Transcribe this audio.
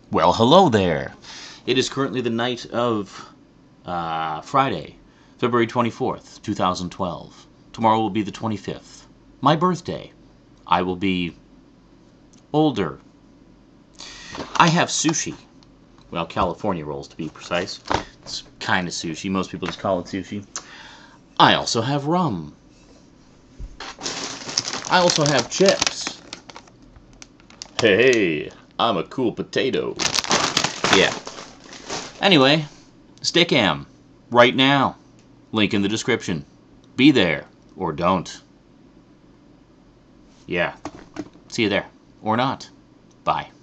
Well, hello there. It is currently the night of Friday, February 24th, 2012. Tomorrow will be the 25th. My birthday. I will be older. I have sushi. Well, California rolls to be precise. It's kind of sushi. Most people just call it sushi. I also have rum. I also have chips. Hey, I'm a cool potato. Yeah. Anyway, Stickam. Right now. Link in the description. Be there. Or don't. Yeah. See you there. Or not. Bye.